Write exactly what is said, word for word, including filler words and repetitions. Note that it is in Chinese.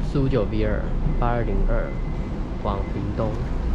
四五九 V 二八二零二往屏东。